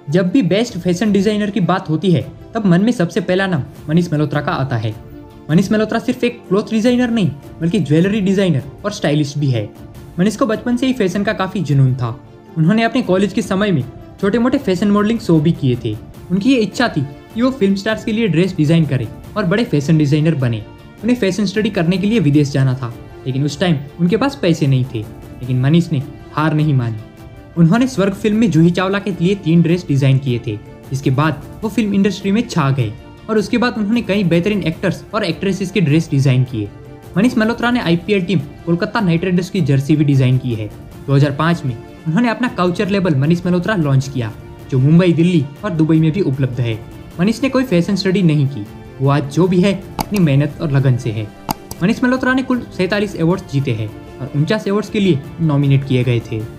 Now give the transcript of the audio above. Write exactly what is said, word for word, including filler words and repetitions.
जब भी best fashion designer की बात होती है तब मन में सबसे पहला नाम मनीष मल्होत्रा का आता है। मनीष मल्होत्रा सिर्फ एक क्लॉथ डिजाइनर नहीं बल्कि ज्वेलरी डिजाइनर और स्टाइलिस्ट भी है। मनीष को बचपन से ही फैशन का काफी जुनून था। उन्होंने अपने कॉलेज के समय में छोटे मोटे फैशन मॉडलिंग शो भी किए थे। उनकी ये इच्छा थी कि वो फिल्म स्टार्स के लिए ड्रेस डिजाइन करें और बड़े फैशन डिजाइनर बने। उन्हें फैशन स्टडी करने के लिए विदेश जाना था, लेकिन उस टाइम उनके पास पैसे नहीं थे। लेकिन मनीष ने हार नहीं मानी। उन्होंने स्वर्ग फिल्म में जूही चावला के लिए तीन ड्रेस डिजाइन किए थे, जिसके बाद वो फिल्म इंडस्ट्री में छा गए और उसके बाद उन्होंने कई बेहतरीन एक्टर्स और एक्ट्रेसेस के ड्रेस डिजाइन किए। मनीष मल्होत्रा ने IPL team Kolkata Knight Riders की जर्सी भी डिजाइन की है। दो हज़ार पाँच में उन्होंने अपना couture label Manish Malhotra launch किया, जो मुंबई, दिल्ली और दुबई में भी उपलब्ध है। मनीष ने कोई फैशन स्टडी नहीं की, वो आज जो भी है अपनी मेहनत और लगन से है। मनीष मल्होत्रा ने कुल सैंतालीस अवार्ड्स जीते हैं और उनचास अवार्ड्स के लिए नॉमिनेट किए गए थे।